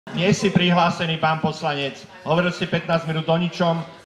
Nie si prihlásený, pán poslanec. Hovoril si 15 minút o ničom.